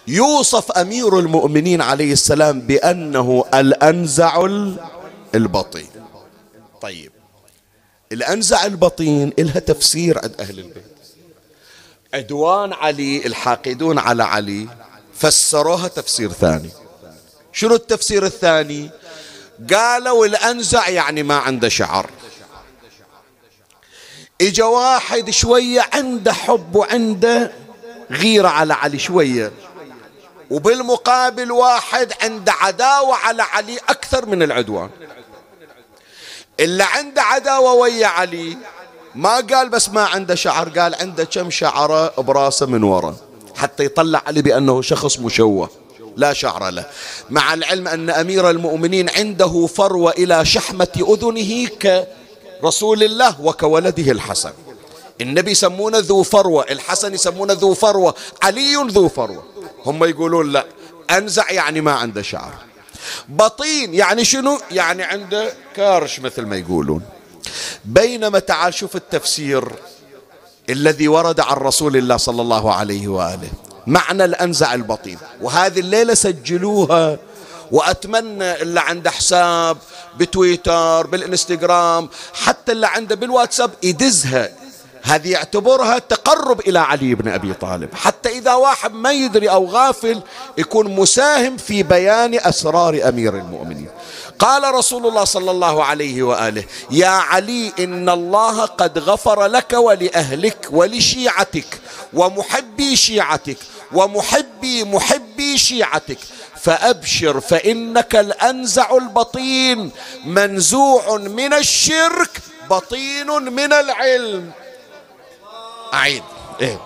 يوصف أمير المؤمنين عليه السلام بأنه الأنزع البطين. طيب الأنزع البطين إلها تفسير عند أهل البيت. عدوان علي، الحاقدون على علي، فسروها تفسير ثاني. شنو التفسير الثاني؟ قالوا الأنزع يعني ما عنده شعر. إجا واحد شوية عنده حب وعنده غيرة على علي شوية، وبالمقابل واحد عنده عداوة على علي أكثر من العدوان. اللي عنده عداوة ويا علي ما قال بس ما عنده شعر، قال عنده كم شعرة براسه من وراء، حتى يطلع علي بأنه شخص مشوه لا شعر له، مع العلم أن أمير المؤمنين عنده فروة إلى شحمة أذنه كرسول الله وكولده الحسن. النبي يسمونه ذو فروة، الحسن يسمونه ذو فروة، علي ذو فروة. هم يقولون لا، أنزع يعني ما عنده شعر. بطين يعني شنو؟ يعني عنده كارش مثل ما يقولون. بينما تعال شوف التفسير الذي ورد عن رسول الله صلى الله عليه وآله معنى الأنزع البطين، وهذه الليلة سجلوها، وأتمنى اللي عنده حساب بتويتر بالإنستغرام حتى اللي عنده بالواتساب يدزها، هذه يعتبرها تقرب إلى علي بن أبي طالب، حتى إذا واحد ما يدري أو غافل يكون مساهم في بيان أسرار أمير المؤمنين. قال رسول الله صلى الله عليه وآله: يا علي إن الله قد غفر لك ولأهلك ولشيعتك ومحبي شيعتك ومحبي شيعتك، فأبشر فإنك الأنزع البطين منزوع من الشرك بطين من العلم. أعيد إيه؟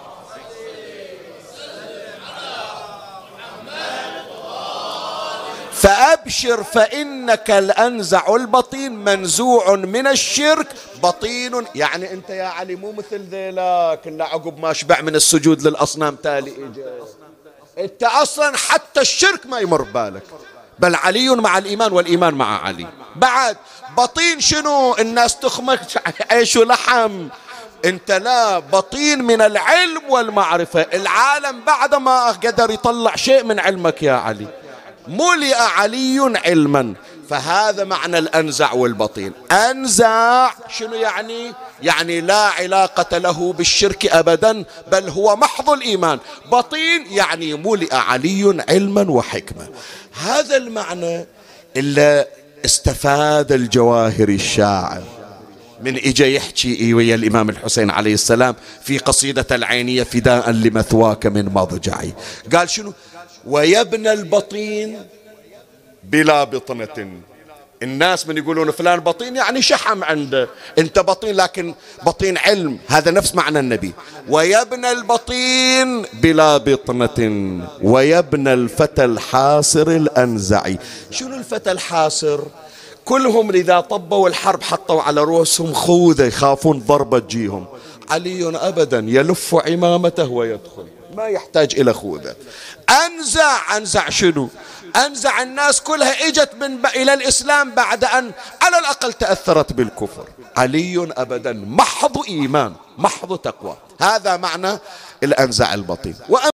فأبشر فإنك الأنزع البطين منزوع من الشرك بطين، يعني أنت يا علي مو مثل ذيلاك إلا عقب ما شبع من السجود للأصنام تالي إجا، أنت أصلا حتى الشرك ما يمر بالك، بل علي مع الإيمان والإيمان مع علي. بعد بطين شنو؟ الناس تخمك عيش ولحم، انت لا، بطين من العلم والمعرفة. العالم بعد ما قدر يطلع شيء من علمك يا علي، ملئ علي علما. فهذا معنى الأنزع والبطين. أنزع شنو يعني؟ يعني لا علاقة له بالشرك أبدا، بل هو محض الإيمان. بطين يعني ملئ علي علما وحكمة. هذا المعنى اللي استفاد الجواهري الشاعر من إجا يحكي ويا الإمام الحسين عليه السلام في قصيدة العينية: فداء لمثواك من مضجعي. قال شنو؟ ويبنى البطين بلا بطنة. الناس من يقولون فلان بطين يعني شحم عنده، انت بطين لكن بطين علم، هذا نفس معنى النبي. ويبنى البطين بلا بطنة ويبنى الفتى الحاصر الأنزعي. شنو الفتى الحاصر؟ كلهم إذا طبوا الحرب حطوا على رؤوسهم خوذة يخافون ضربة تجيهم. علي أبدا يلف عمامته ويدخل، ما يحتاج إلى خوذة. أنزع شنو؟ أنزع الناس كلها إجت إلى الإسلام بعد أن على الأقل تأثرت بالكفر. علي أبدا محض إيمان محض تقوى. هذا معنى الأنزع البطين.